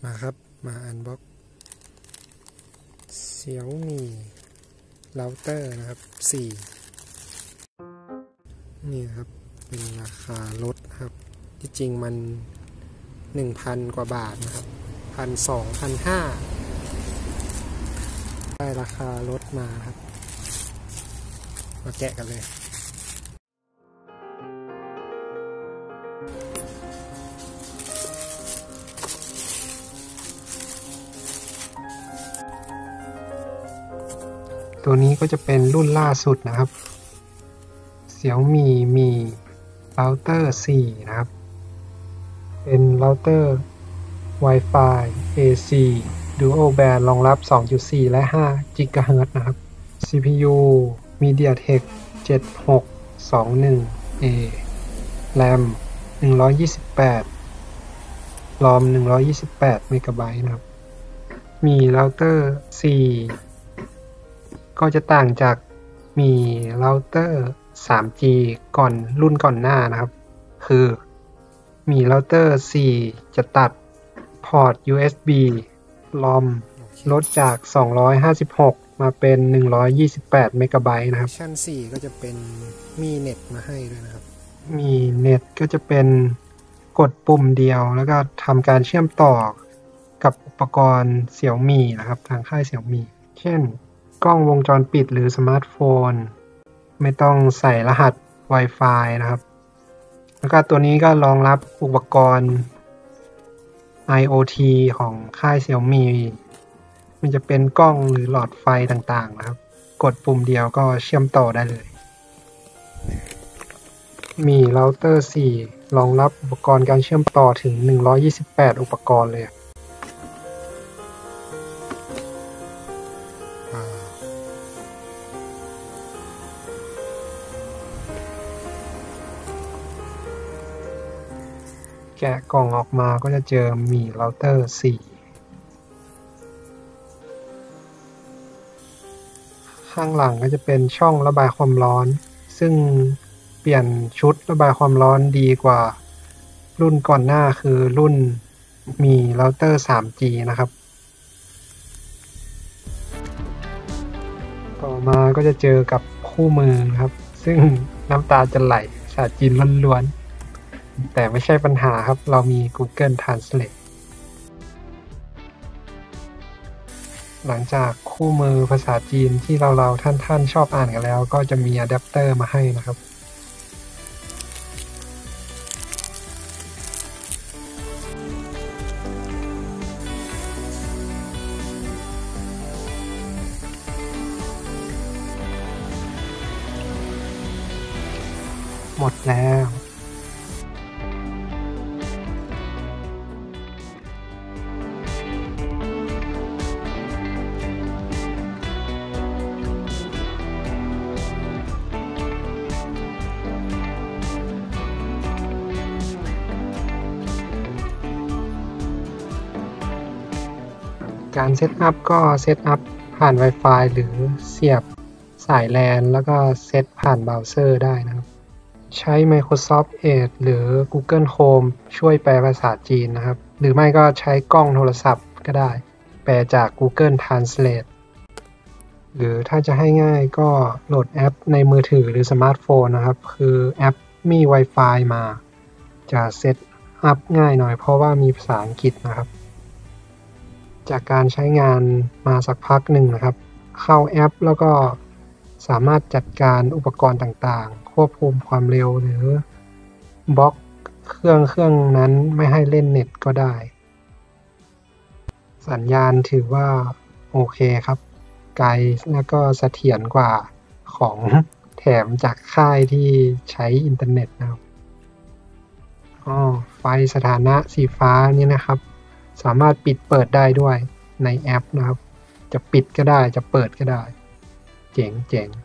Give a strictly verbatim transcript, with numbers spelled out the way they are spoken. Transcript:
มาครับมาอันบ็อกเซี่ยวมี่เราเตอร์นะครับสี่นี่ครับเป็นราคาลดครับที่จริงมัน หนึ่งพัน กว่าบาทนะครับ หนึ่งพันสองร้อย หนึ่งพันห้าร้อย ได้ราคาลดมาครับมาแกะกันเลยตัวนี้ก็จะเป็นรุ่นล่าสุดนะครับ Xiaomi Mi Router สี่ นะครับเป็นเราเตอร์ Wi-Fi เอ ซี Dual Band รองรับ สองจุดสี่ และ ห้า กิกะเฮิรตซ์ นะครับ ซี พี ยู MediaTek เจ็ดหกสองหนึ่ง เอ RAM หนึ่งร้อยยี่สิบแปด รอม หนึ่งร้อยยี่สิบแปด เมกะไบต์นะครับมีเราเตอร์ สี่ ก็จะต่างจากมีเราเตอร์ สามจี ก่อนรุ่นก่อนหน้านะครับคือมีเราเตอร์ สี่ จะตัดพอร์ต ยู เอส บี รอม ลดจากสองร้อยห้าสิบหกมาเป็นหนึ่งร้อยยี่สิบแปดเมกะไบต์นะครับชั้นสี่ก็จะเป็นมีเน็ตมาให้ด้วยนะครับมีเน็ตก็จะเป็นกดปุ่มเดียวแล้วก็ทำการเชื่อมต่อกับอุปกรณ์ Xiaomi นะครับทางค่าย Xiaomi เช่นกล้องวงจรปิดหรือสมาร์ทโฟนไม่ต้องใส่รหัส Wi-Fi นะครับแล้วก็ตัวนี้ก็รองรับอุปกรณ์ ไอ โอ ที ของค่าย Xiaomi มันจะเป็นกล้องหรือหลอดไฟต่างๆนะครับกดปุ่มเดียวก็เชื่อมต่อได้เลยมีเราเตอร์ สี่ รองรับอุปกรณ์การเชื่อมต่อถึงหนึ่งร้อยยี่สิบแปดอุปกรณ์เลยแกะกล่องออกมาก็จะเจอมีเราเตอร์ สี่ ข้างหลังก็จะเป็นช่องระบายความร้อนซึ่งเปลี่ยนชุดระบายความร้อนดีกว่ารุ่นก่อนหน้าคือรุ่นมีเราเตอร์ สามจี นะครับต่อมาก็จะเจอกับคู่มือครับซึ่งน้ำตาจะไหลภาษาจีนล้วนๆแต่ไม่ใช่ปัญหาครับเรามี Google Translate หลังจากคู่มือภาษาจีนที่เราเราท่านๆชอบอ่านกันแล้วก็จะมีอะแดปเตอร์มาให้นะครับหมดแล้วการเซตอัพก็เซตอัพผ่าน Wi-Fi หรือเสียบสาย แลน แล้วก็เซตผ่านเบราว์เซอร์ได้นะครับใช้ Microsoft Edge หรือ Google Chrome ช่วยแปลภาษาจีนนะครับหรือไม่ก็ใช้กล้องโทรศัพท์ก็ได้แปลจาก Google Translate หรือถ้าจะให้ง่ายก็โหลดแอปในมือถือหรือสมาร์ทโฟนนะครับคือแอปมี Wi-Fi มาจะเซตอัพง่ายหน่อยเพราะว่ามีภาษาอังกฤษนะครับจากการใช้งานมาสักพักหนึ่งนะครับเข้าแอปแล้วก็สามารถจัดการอุปกรณ์ต่างๆควบคุมความเร็วหรือบล็อกเครื่องเครื่องนั้นไม่ให้เล่นเน็ตก็ได้สัญญาณถือว่าโอเคครับไกลแล้วก็เสถียรกว่าของแถมจากค่ายที่ใช้อินเทอร์เน็ตนะครับอ๋อไฟสถานะสีฟ้านี่นะครับสามารถปิดเปิดได้ด้วยในแอปนะครับจะปิดก็ได้จะเปิดก็ได้เจ๋งเจ๋ง